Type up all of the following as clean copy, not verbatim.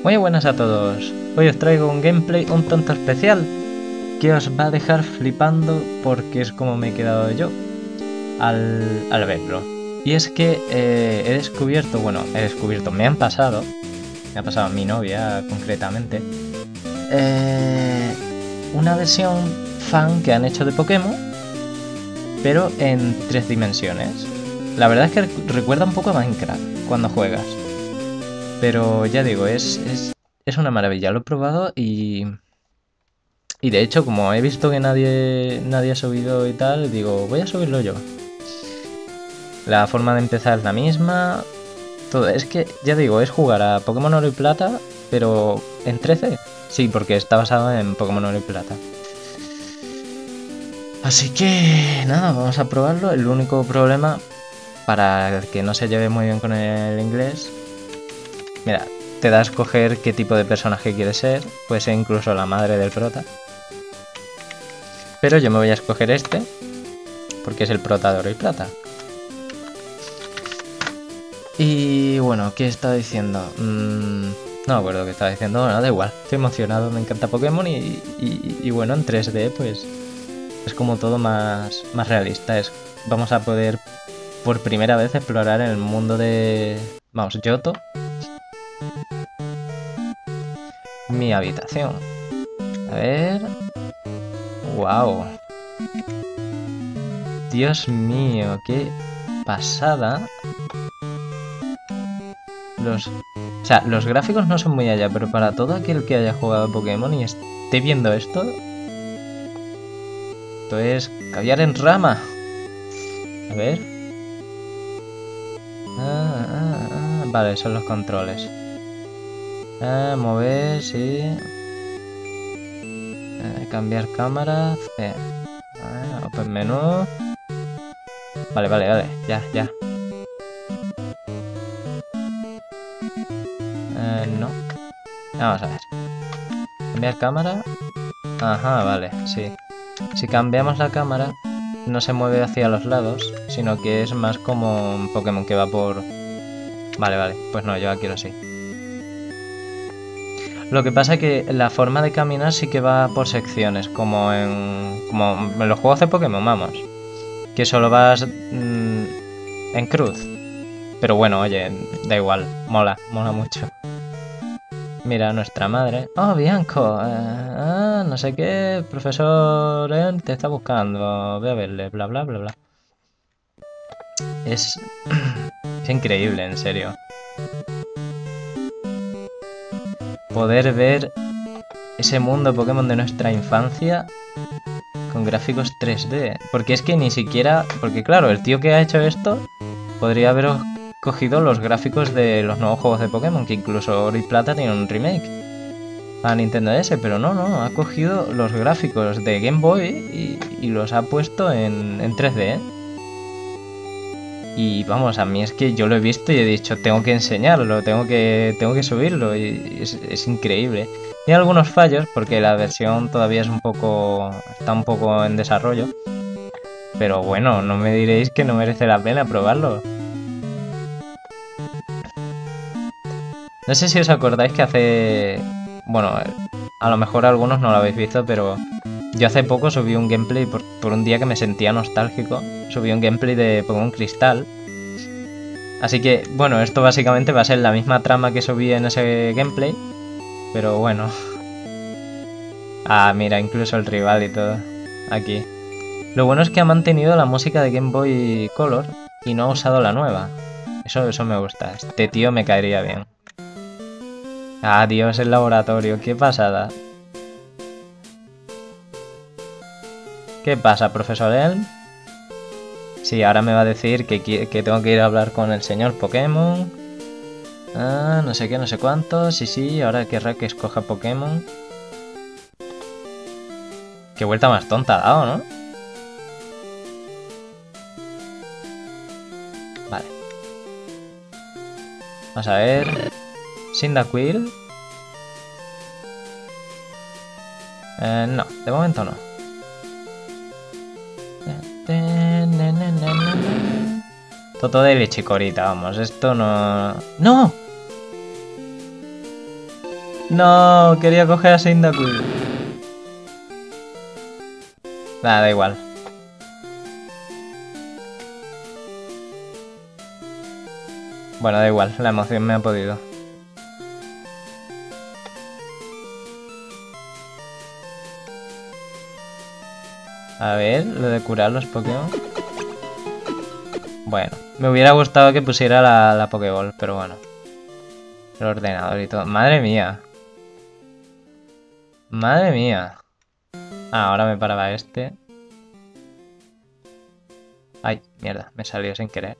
Muy buenas a todos. Hoy os traigo un gameplay un tanto especial que os va a dejar flipando porque es como me he quedado yo al verlo. Y es que he descubierto, me ha pasado a mi novia concretamente, una versión fan que han hecho de Pokémon, pero en 3 dimensiones. La verdad es que recuerda un poco a Minecraft cuando juegas. Pero ya digo, es una maravilla. Lo he probado y de hecho, como he visto que nadie ha subido y tal, digo, voy a subirlo yo. La forma de empezar es la misma. Todo. Es que, ya digo, es jugar a Pokémon Oro y Plata, pero en 13. Sí, porque está basado en Pokémon Oro y Plata. Así que, nada, vamos a probarlo. El único problema, para el que no se lleve muy bien con el inglés, mira, te da a escoger qué tipo de personaje quieres ser. Puede ser incluso la madre del prota. Pero yo me voy a escoger este, porque es el prota de Oro y Plata. Y bueno, ¿qué estaba diciendo? No me acuerdo qué estaba diciendo. Bueno, da igual, estoy emocionado, me encanta Pokémon y bueno, en 3D pues es como todo más realista. Vamos a poder por primera vez explorar el mundo de, vamos, Johto. Mi habitación. A ver. ¡Wow! Dios mío, qué pasada. Los gráficos no son muy allá, pero para todo aquel que haya jugado a Pokémon y esté viendo esto es caviar en rama. A ver. Vale, son los controles. Mover, sí. Cambiar cámara. Open menú. Vale. Ya. No. Vamos a ver. Cambiar cámara. Ajá, vale, sí. Si cambiamos la cámara, no se mueve hacia los lados, sino que es más como un Pokémon que va por... Vale, pues no, yo la quiero así. Lo que pasa es que la forma de caminar sí que va por secciones, como en los juegos de Pokémon, vamos. Que solo vas en cruz. Pero bueno, oye, da igual, mola mucho. Mira, nuestra madre. Oh, Bianco. No sé qué. Profesor te está buscando. Ve a verle. Bla. Es... es increíble, en serio. Poder ver ese mundo Pokémon de nuestra infancia con gráficos 3D. Porque es que ni siquiera... Porque claro, el tío que ha hecho esto podría haber cogido los gráficos de los nuevos juegos de Pokémon, que incluso Oro y Plata tiene un remake a Nintendo DS, pero no, ha cogido los gráficos de Game Boy y los ha puesto en 3D, ¿eh? Y vamos, a mí es que yo lo he visto y he dicho, tengo que enseñarlo, tengo que subirlo, y es increíble. Tiene algunos fallos porque la versión todavía está un poco en desarrollo, pero bueno, no me diréis que no merece la pena probarlo. No sé si os acordáis que bueno, a lo mejor algunos no lo habéis visto, pero yo hace poco subí un gameplay por un día que me sentía nostálgico. Subí un gameplay de Pokémon Cristal. Así que, bueno, esto básicamente va a ser la misma trama que subí en ese gameplay. Pero bueno. Mira, incluso el rival y todo. Aquí. Lo bueno es que ha mantenido la música de Game Boy Color y no ha usado la nueva. Eso me gusta. Este tío me caería bien. Adiós el laboratorio, qué pasada. ¿Qué pasa, profesor Elm? Sí, ahora me va a decir que tengo que ir a hablar con el señor Pokémon. No sé qué, no sé cuánto. Sí, ahora querrá que escoja Pokémon. Qué vuelta más tonta ha dado, ¿no? Vale. Vamos a ver. Cyndaquil. No, de momento no. Totodile y Chikorita, vamos, esto no... ¡No! No, quería coger a Cyndaquil. Nada, da igual. Bueno, da igual, la emoción me ha podido. A ver, lo de curar los Pokémon. Bueno, me hubiera gustado que pusiera la Pokéball, pero bueno. El ordenador y todo. Madre mía. Madre mía. Ah, ahora me paraba este. Ay, mierda, me salió sin querer.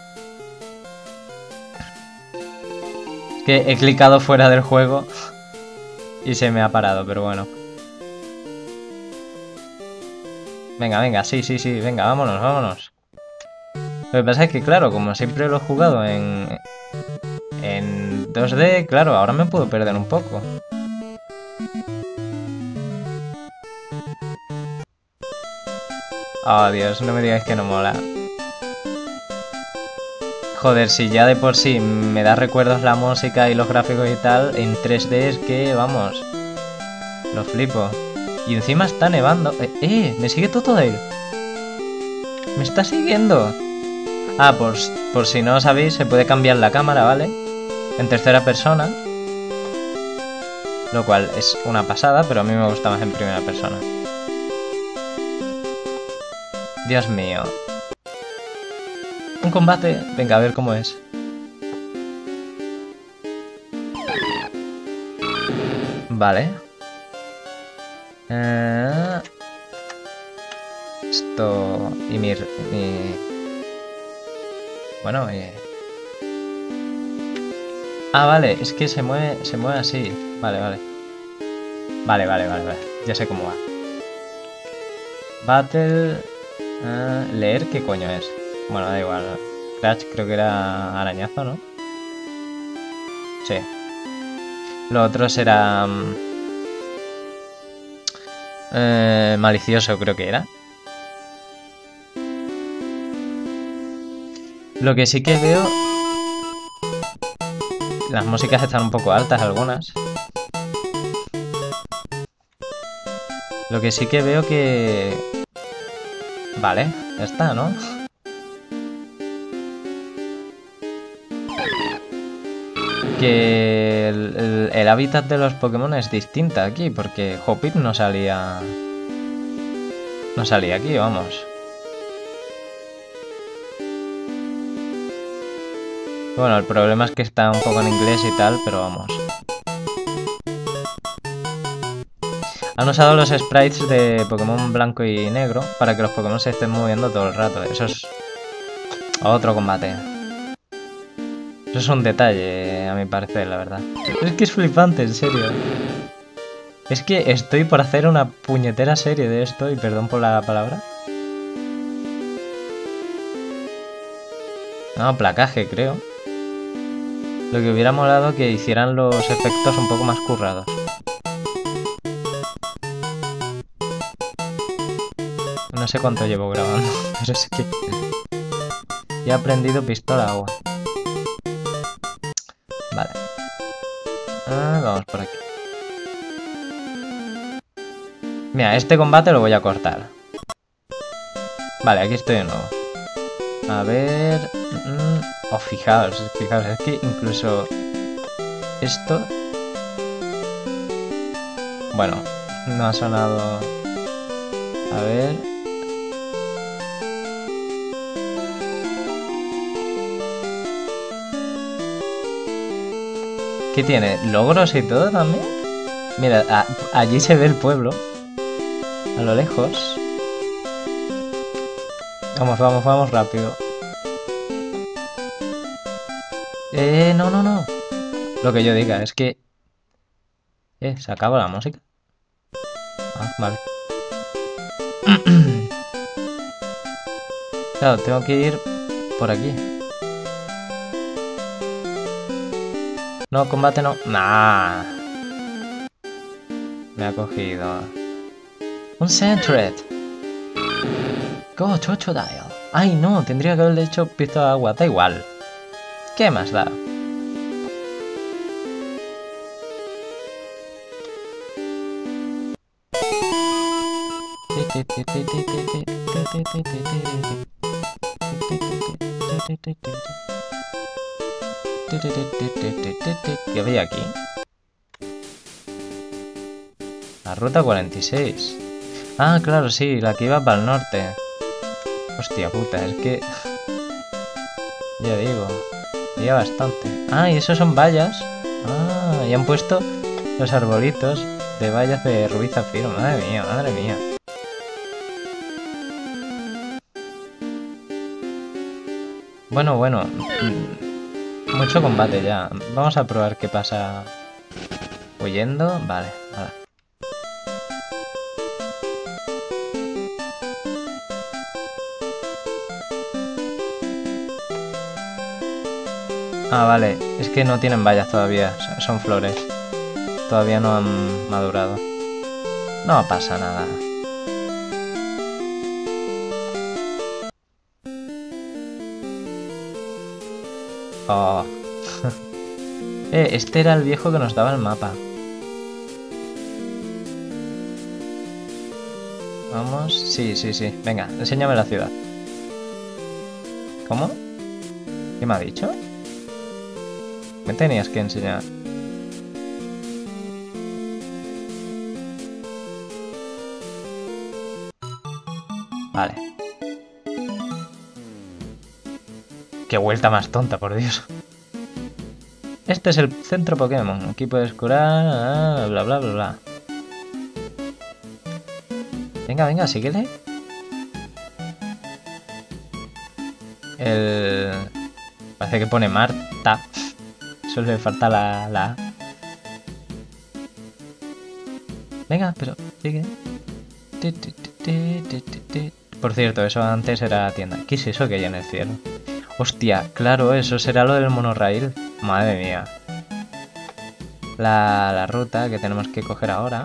Es que he clicado fuera del juego y se me ha parado, pero bueno. Venga, venga, sí, venga, vámonos, vámonos. Lo que pasa es que, claro, como siempre lo he jugado en 2D, claro, ahora me puedo perder un poco. Oh, Dios, no me digáis que no mola. Joder, si ya de por sí me da recuerdos la música y los gráficos y tal, en 3D es que, vamos, lo flipo. Y encima está nevando. Me sigue Totodile. Me está siguiendo. Ah, por si no sabéis, se puede cambiar la cámara, ¿vale? En tercera persona. Lo cual es una pasada, pero a mí me gusta más en primera persona. Dios mío. Un combate. Venga, a ver cómo es. Vale. Esto... Y mi... Bueno, Ah, vale, es que se mueve así. Vale. Vale. Ya sé cómo va. Battle... leer, ¿qué coño es? Bueno, da igual. Crash creo que era arañazo, ¿no? Sí. Lo otro será... malicioso creo que era. Lo que sí que veo... Las músicas están un poco altas algunas. Lo que sí que veo que... Vale, ya está, ¿no? Que el hábitat de los Pokémon es distinta aquí, porque Hoppip no salía... No salía aquí, vamos. Bueno, el problema es que está un poco en inglés y tal, pero vamos. Han usado los sprites de Pokémon blanco y negro para que los Pokémon se estén moviendo todo el rato. Eso es otro combate. Eso es un detalle, a mi parecer, la verdad. Es que es flipante, en serio. Es que estoy por hacer una puñetera serie de esto, y perdón por la palabra. No, placaje, creo. Lo que hubiera molado que hicieran los efectos un poco más currados. No sé cuánto llevo grabando, pero es que... Ya he aprendido pistola agua. Vale. Vamos por aquí. Mira, este combate lo voy a cortar. Vale, aquí estoy de nuevo. A ver... Oh, fijaos, es que incluso... Esto... Bueno, no ha sonado... A ver... ¿Qué tiene? ¿Logros y todo también? Mira, allí se ve el pueblo. A lo lejos. Vamos rápido. No. Lo que yo diga, es que... ¿se acaba la música? Ah, vale. Claro, tengo que ir por aquí. No, combate no. Nah. Me ha cogido. Un Sentret. Go, Totodile. Ay, no, tendría que haberle hecho pistola de agua. Da igual. ¿Qué más da? ¿Qué había aquí? La ruta 46. Ah, claro, sí, la que iba para el norte. Hostia puta, es que... Ya digo, había bastante. Ah, y esos son vallas. Ah, y han puesto los arbolitos de vallas de rubí zafiro. Madre mía, madre mía. Bueno, bueno. Mucho combate ya. Vamos a probar qué pasa. Huyendo. Vale, vale. Ah, vale. Es que no tienen vallas todavía. Son flores. Todavía no han madurado. No pasa nada. Oh. Este era el viejo que nos daba el mapa. Vamos. Sí, sí, sí. Venga, enséñame la ciudad. ¿Cómo? ¿Qué me ha dicho? Me tenías que enseñar. Vale. Qué vuelta más tonta, por Dios. Este es el centro Pokémon. Aquí puedes curar... bla, bla, bla, bla. Venga, venga, síguele. Parece que pone Marta. Solo le falta la A. Venga, pero sigue. Por cierto, eso antes era tienda. ¿Qué es eso que hay en el cielo? Hostia, claro, eso será lo del monorail. Madre mía. La ruta que tenemos que coger ahora.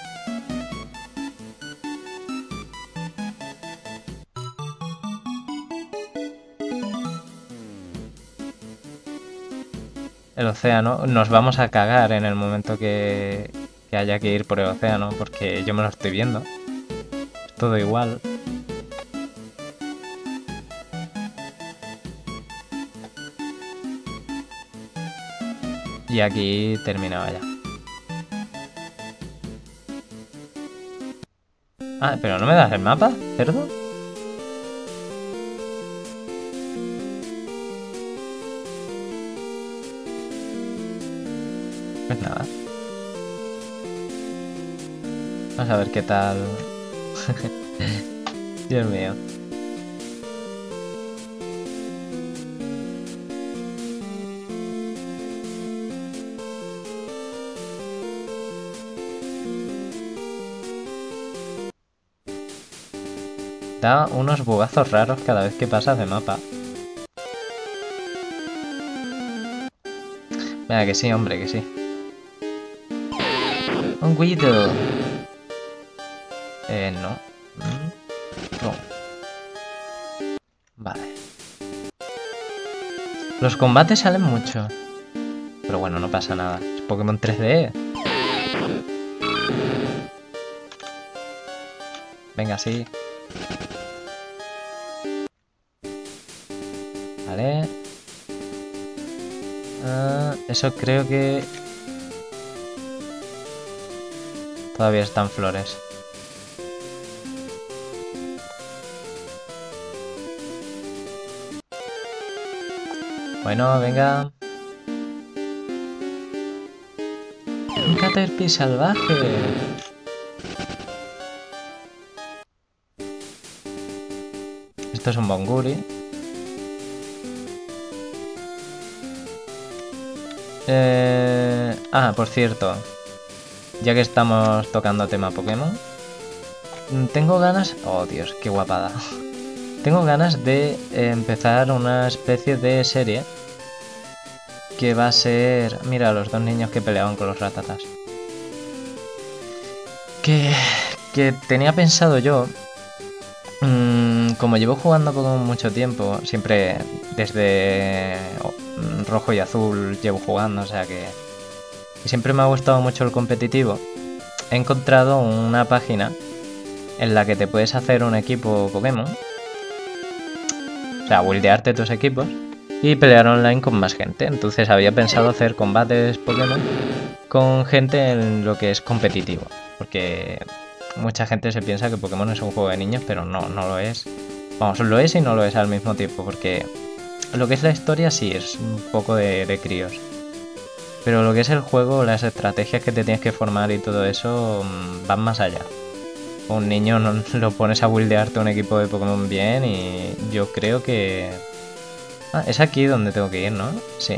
El océano. Nos vamos a cagar en el momento que haya que ir por el océano, porque yo me lo estoy viendo. Es todo igual. Y aquí terminaba ya. Ah, pero ¿no me das el mapa, cerdo? Pues nada. Vamos a ver qué tal. Dios mío. Da unos bugazos raros cada vez que pasas de mapa. Venga, que sí, hombre, que sí. Un Guido. No. No. Vale. Los combates salen mucho. Pero bueno, no pasa nada. Es Pokémon 3D. Venga, sí. Vale. Eso creo que... Todavía están flores. Bueno, venga. Un Caterpie salvaje. Esto es un Bonguri. Por cierto. Ya que estamos tocando tema Pokémon. Tengo ganas... Oh, Dios, qué guapada. Tengo ganas de empezar una especie de serie que va a ser... Mira, los dos niños que peleaban con los ratatas. Que tenía pensado yo... como llevo jugando Pokémon mucho tiempo, siempre desde rojo y azul llevo jugando, o sea que... Y siempre me ha gustado mucho el competitivo. He encontrado una página en la que te puedes hacer un equipo Pokémon. O sea, buildearte tus equipos y pelear online con más gente. Entonces había pensado hacer combates Pokémon con gente en lo que es competitivo. Porque mucha gente se piensa que Pokémon es un juego de niños, pero no lo es. Vamos, lo es y no lo es al mismo tiempo, porque lo que es la historia sí es un poco de críos. Pero lo que es el juego, las estrategias que te tienes que formar y todo eso van más allá. Un niño no lo pones a buildearte un equipo de Pokémon bien y yo creo que... Ah, es aquí donde tengo que ir, ¿no? Sí.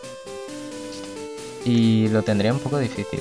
Y lo tendría un poco difícil.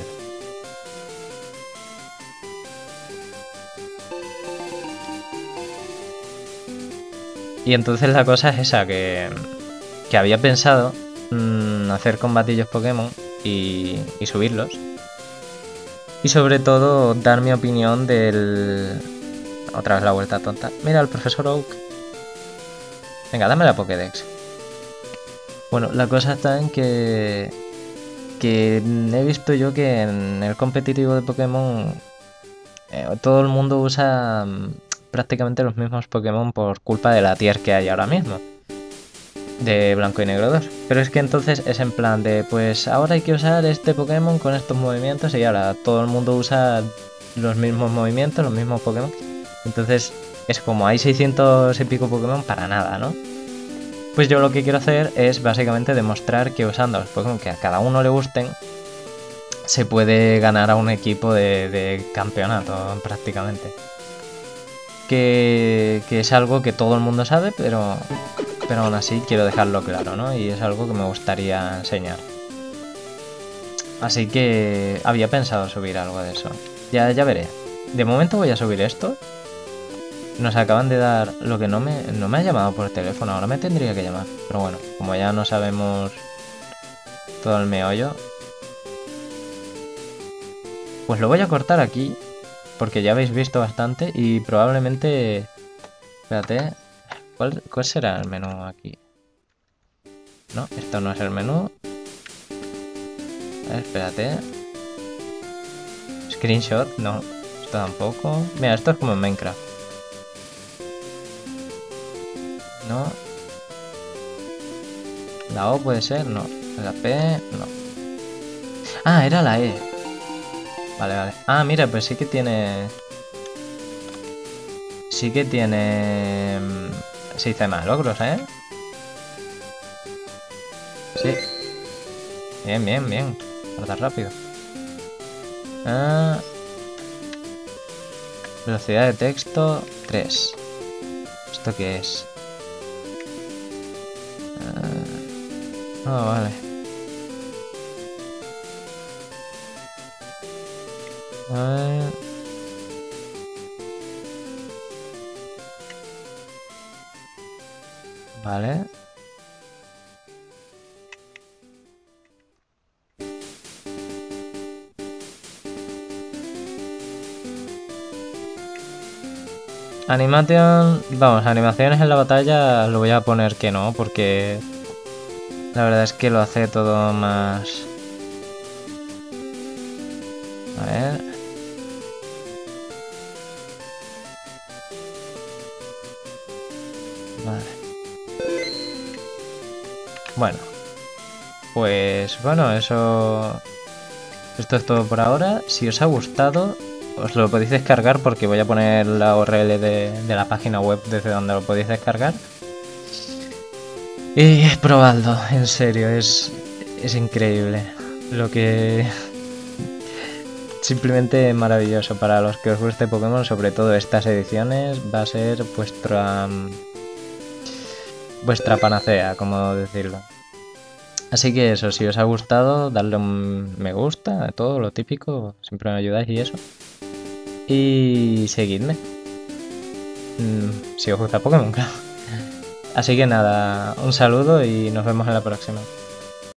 Y entonces la cosa es esa, que había pensado hacer combatillos Pokémon y subirlos. Y sobre todo dar mi opinión del... Otra vez la vuelta tonta. Mira, el profesor Oak. Venga, dame la Pokédex. Bueno, la cosa está en que he visto yo que en el competitivo de Pokémon todo el mundo usa prácticamente los mismos Pokémon por culpa de la tier que hay ahora mismo. De Blanco y Negro 2. Pero es que entonces es en plan de, pues ahora hay que usar este Pokémon con estos movimientos y ahora todo el mundo usa los mismos movimientos, los mismos Pokémon. Entonces es como hay 600 y pico Pokémon para nada, ¿no? Pues yo lo que quiero hacer es básicamente demostrar que usando los Pokémon que a cada uno le gusten, se puede ganar a un equipo de campeonato prácticamente. Que es algo que todo el mundo sabe, pero aún así quiero dejarlo claro, ¿no? Y es algo que me gustaría enseñar. Así que había pensado subir algo de eso. Ya veré. De momento voy a subir esto. Nos acaban de dar lo que no me ha llamado por teléfono. Ahora me tendría que llamar. Pero bueno, como ya no sabemos todo el meollo, pues lo voy a cortar aquí. Porque ya habéis visto bastante y probablemente... Espérate. ¿Cuál será el menú aquí? No, esto no es el menú. A ver, espérate. Screenshot, no. Esto tampoco. Mira, esto es como en Minecraft. No. La O puede ser, no. La P, no. Ah, era la E. Vale. Ah, mira, pues sí que tiene... Sí que tiene... sistema de logros, ¿eh? Sí. Bien. Guardar rápido. Ah. Velocidad de texto 3. ¿Esto qué es? Vale. Vale. Animación... Vamos, animaciones en la batalla lo voy a poner que no, porque... La verdad es que lo hace todo más... A ver... Vale. Bueno. Pues bueno, eso... Esto es todo por ahora. Si os ha gustado, os lo podéis descargar porque voy a poner la URL de la página web desde donde lo podéis descargar. Y probadlo, en serio, es increíble. Lo que... Simplemente maravilloso. Para los que os guste Pokémon, sobre todo estas ediciones, va a ser vuestra panacea, como decirlo. Así que eso, si os ha gustado, darle un me gusta, todo lo típico, siempre me ayudáis y eso. Y seguidme. Si os gusta Pokémon, claro. Así que nada, un saludo y nos vemos en la próxima.